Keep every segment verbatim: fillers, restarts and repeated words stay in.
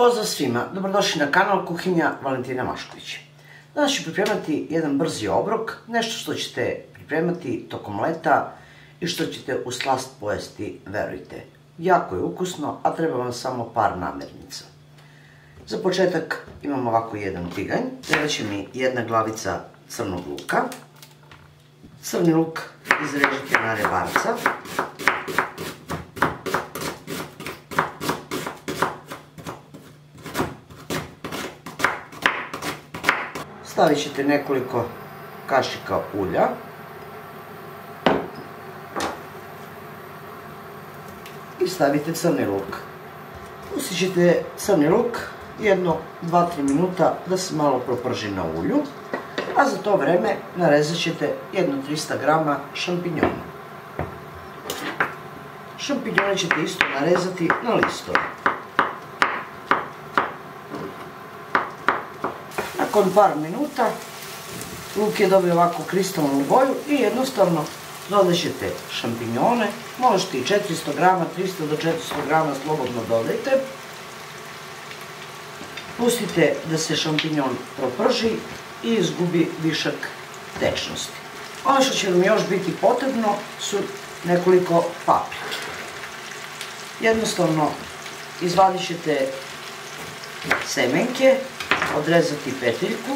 Pozdrav svima, dobrodošli na kanal Kuhinja Valentina Mašković. Danas ću pripremati jedan brzi obrok, nešto što ćete pripremati tokom leta i što ćete u slast pojesti, verujte. Jako je ukusno, a treba vam samo par namirnica. Za početak imam ovako jedan tiganj, treba će mi jedna glavica crnog luka. Crni luk izrežite na rebarca. Stavit ćete nekoliko kašika ulja. I stavite crni luk. Pustit ćete crni luk jedno dva do tri minuta da se malo proprži na ulju, a za to vreme narezat ćete jedno trista grama šampinjona. Šampinjone ćete isto narezati na listove. Nakon par minuta luk je dobio ovako kristalnu boju i jednostavno dodat ćete šampinjone, možete i četiristo grama, tristo do četiristo grama slobodno dodajte. Pustite da se šampinjon proprži i izgubi višak tečnosti. Ono što će vam još biti potrebno su nekoliko paprike. Jednostavno izvadit ćete semenke, odrezati petiljku,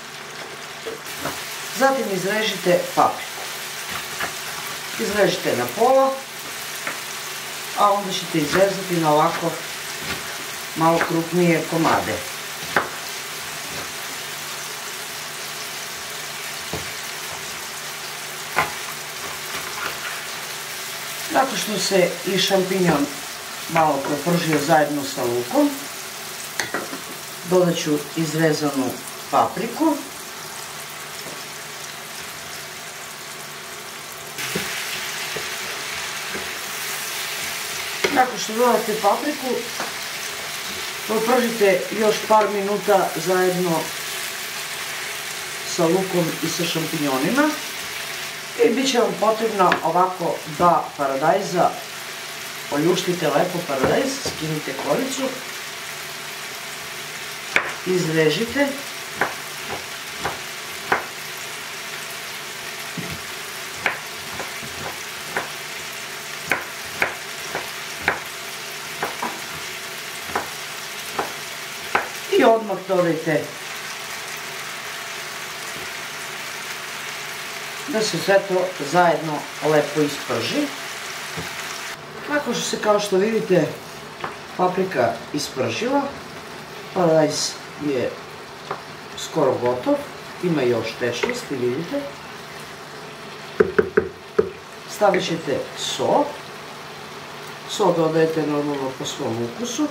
zatim izrežite papriku. Izrežite na pola, a onda ćete izrezati na ovako malo krupnije komade. Nakon što se i šampinjon malo propržio zajedno sa lukom, dodat ću izrezanu papriku. Nakon što dodate papriku, propržite još par minuta zajedno sa lukom i sa šampinjonima. I bit će vam potrebno ovako dva paradajza. Oljuštite lepo paradajz, skinite koricu. Izrežite. I odmah dodajte da se sve to zajedno lepo isprži. Nakon što se, kao što vidite, paprika ispržila, paradajz je skoro gotov, ima još tečnosti, vidite. Stavit ćete so. So dodajete normalno po svom ukusu.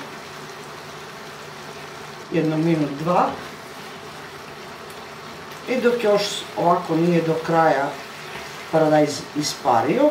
Jedno minut, dva. I dok još ovako nije do kraja paradajz ispario,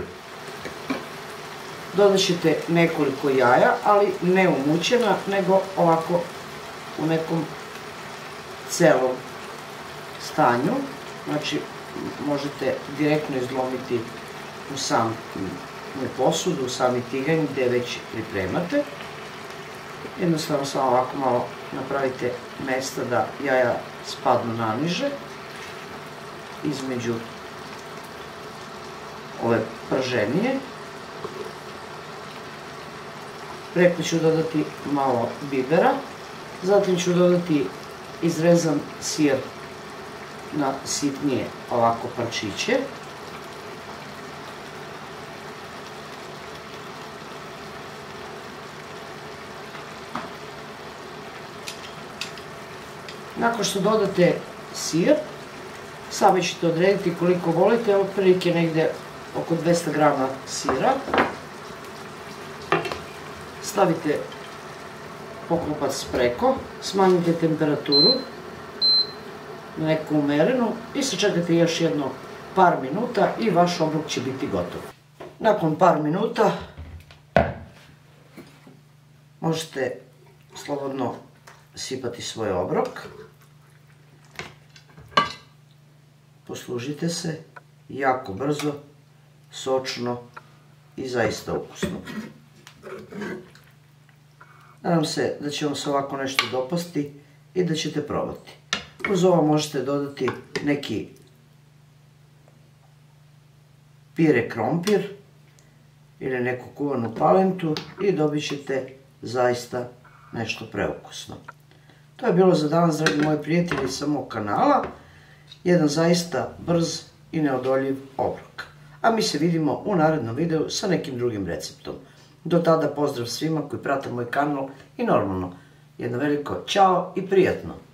dodat ćete nekoliko jaja, ali ne umućena, nego ovako u nekom celom stanju. Znači, možete direktno izlomiti u samu posudu, u sami tiganj gdje već pripremate. Jednostavno samo ovako malo napravite mjesta da jaja spadnu naniže između ove prženije. Preko ću dodati malo bibera, zatim ću dodati izrezan sir na sitnije ovako parčiće. Nakon što dodate sir, sami ćete odrediti koliko volite, otprilike negdje oko dvesta grama sira. Stavite poklopac preko, smanjite temperaturu na neku umerenu i sačekajte još jedno par minuta i vaš obrok će biti gotov. Nakon par minuta možete slobodno sipati svoj obrok. Poslužite se, jako brzo, sočno i zaista ukusno. Nadam se da će vam se ovako nešto dopasti i da ćete probati. Uz ovo možete dodati neki pire krompir ili neku kuvanu palentu i dobit ćete zaista nešto preukusno. To je bilo za danas, dragi moji prijatelji, sa mog kanala. Jedan zaista brz i neodoljiv obrok. A mi se vidimo u narednom videu sa nekim drugim receptom. Do tada pozdrav svima koji prate moj kanal i normalno, jedno veliko ćao i prijatno!